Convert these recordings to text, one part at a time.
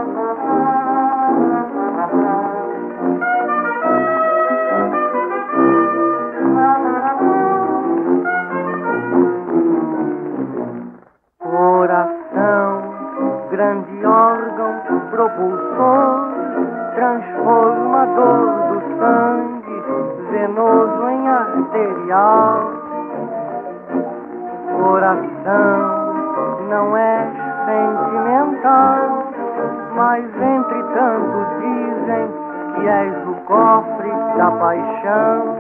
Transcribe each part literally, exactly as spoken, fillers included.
Grande órgão propulsor, transformador do sangue, venoso em arterial. Coração, não é sentimental, mas entretanto dizem que és o cofre da paixão.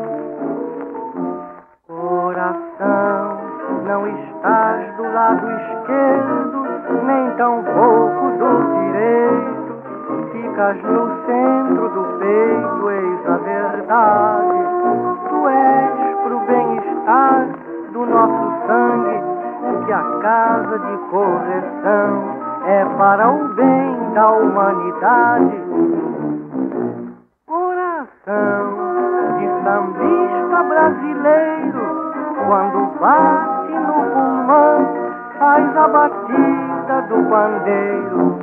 Coração, não estás do lado esquerdo, nem tão pouco do direito, ficas no centro do peito, eis a verdade. Tu és pro bem-estar do nosso sangue o que a casa de correção é para o bem da humanidade. Coração de sambista brasileiro, quando bate no pulmão, faz a batida do pandeiro.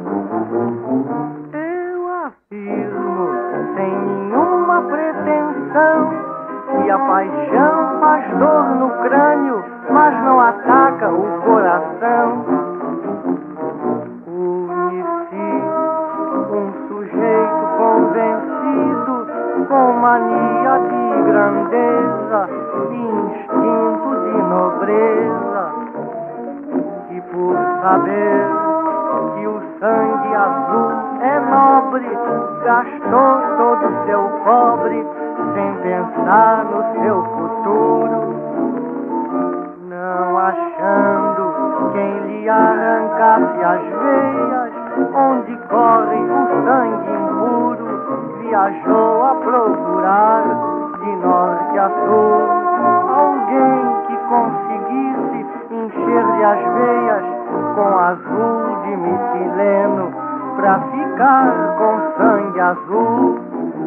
Eu afirmo, sem nenhuma pretensão, que a paixão faz dor no crânio, mas não ataca o coração. Conheci um sujeito convencido, com mania de grandeza e instinto de nobreza, e por saber que o sangue azul é nobre, gastou todo seu cobre sem pensar no seu futuro, não achando quem lhe arrancasse as veias onde corre o sangue impuro, viajou a procurar de norte a sul alguém que conseguisse encher-lhe as veias com azul de metileno, pra ficar com sangue azul.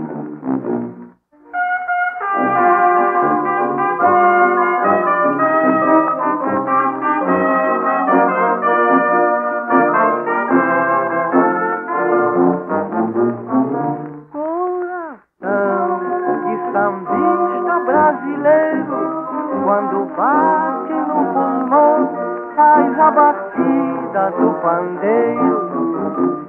Coração de sambista brasileiro, quando bate no pulmão, faz a batida do pandeiro.